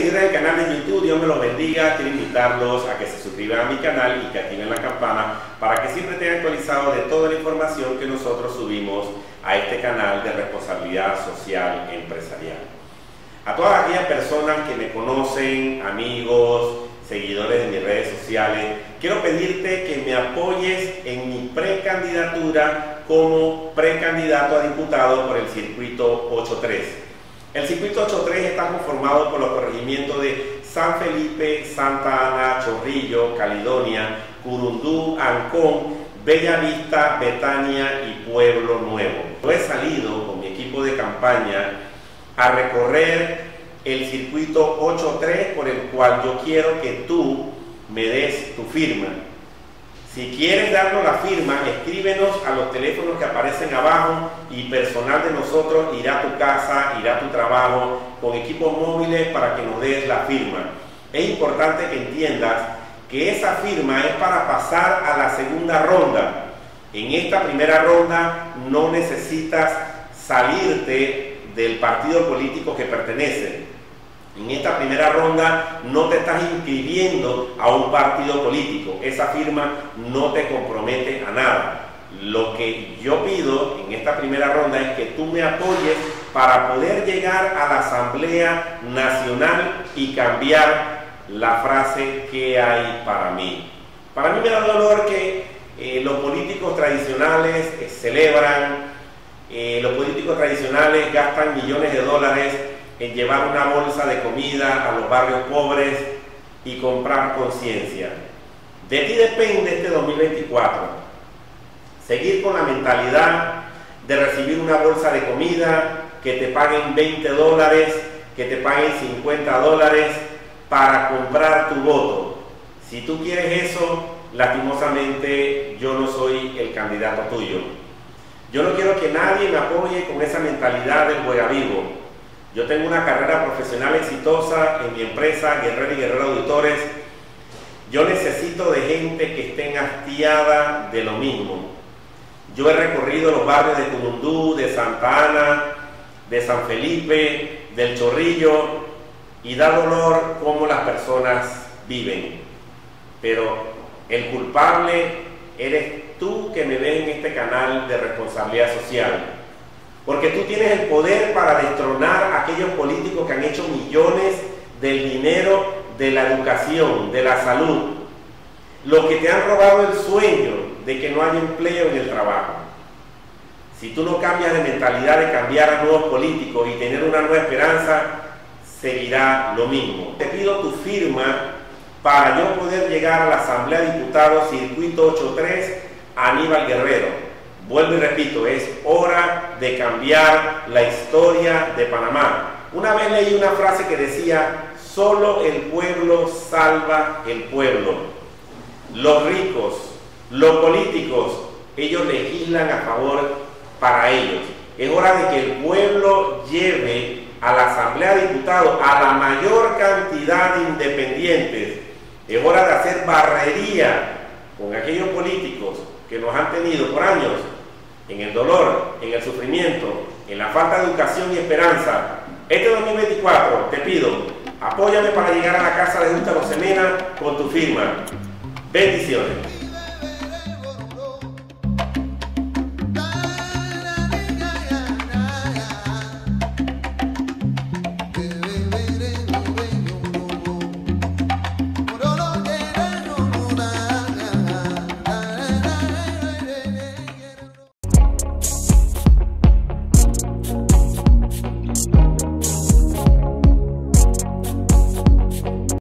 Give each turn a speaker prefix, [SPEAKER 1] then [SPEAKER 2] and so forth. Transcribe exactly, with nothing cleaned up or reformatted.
[SPEAKER 1] seguidores del canal de YouTube, Dios me los bendiga. Quiero invitarlos a que se suscriban a mi canal y que activen la campana para que siempre estén actualizados de toda la información que nosotros subimos a este canal de responsabilidad social empresarial. A todas aquellas personas que me conocen, amigos, seguidores de mis redes sociales, quiero pedirte que me apoyes en mi precandidatura como precandidato a diputado por el circuito ocho tres. El circuito ocho tres está conformado por los corregimientos de San Felipe, Santa Ana, Chorrillo, Caledonia, Curundú, Ancón, Bellavista, Betania y Pueblo Nuevo. Yo he salido con mi equipo de campaña a recorrer el circuito ocho tres, por el cual yo quiero que tú me des tu firma. Si quieres darnos la firma, escríbenos a los teléfonos que aparecen abajo y personal de nosotros irá a tu casa, irá a tu trabajo con equipos móviles para que nos des la firma. Es importante que entiendas que esa firma es para pasar a la segunda ronda. En esta primera ronda no necesitas salirte del partido político que pertenece. En esta primera ronda no te estás inscribiendo a un partido político. Esa firma no te compromete a nada. Lo que yo pido en esta primera ronda es que tú me apoyes para poder llegar a la Asamblea Nacional y cambiar la frase "¿qué hay para mí?". Para mí me da dolor que eh, los políticos tradicionales eh, celebran, eh, los políticos tradicionales gastan millones de dólares en llevar una bolsa de comida a los barrios pobres y comprar conciencia. De ti depende este dos mil veinticuatro. Seguir con la mentalidad de recibir una bolsa de comida, que te paguen veinte dólares, que te paguen cincuenta dólares para comprar tu voto. Si tú quieres eso, lastimosamente yo no soy el candidato tuyo. Yo no quiero que nadie me apoye con esa mentalidad del juega vivo. Yo tengo una carrera profesional exitosa en mi empresa, Guerrero y Guerrero Auditores. Yo necesito de gente que esté hastiada de lo mismo. Yo he recorrido los barrios de Curundú, de Santa Ana, de San Felipe, del Chorrillo, y da dolor cómo las personas viven. Pero el culpable eres tú que me ves en este canal de responsabilidad social. Porque tú tienes el poder para destronar a aquellos políticos que han hecho millones del dinero de la educación, de la salud. Los que te han robado el sueño de que no haya empleo en el trabajo. Si tú no cambias de mentalidad de cambiar a nuevos políticos y tener una nueva esperanza, seguirá lo mismo. Te pido tu firma para yo poder llegar a la Asamblea de Diputados Circuito ocho tres Aníbal Guerrero. Vuelvo y repito, es hora de cambiar la historia de Panamá. Una vez leí una frase que decía: solo el pueblo salva el pueblo. Los ricos, los políticos, ellos legislan a favor para ellos. Es hora de que el pueblo lleve a la Asamblea de Diputados a la mayor cantidad de independientes. Es hora de hacer barrería con aquellos políticos que nos han tenido por años en el dolor, en el sufrimiento, en la falta de educación y esperanza. Este dos mil veinticuatro te pido, apóyame para llegar a la casa de Justa Rosemena con tu firma. Bendiciones.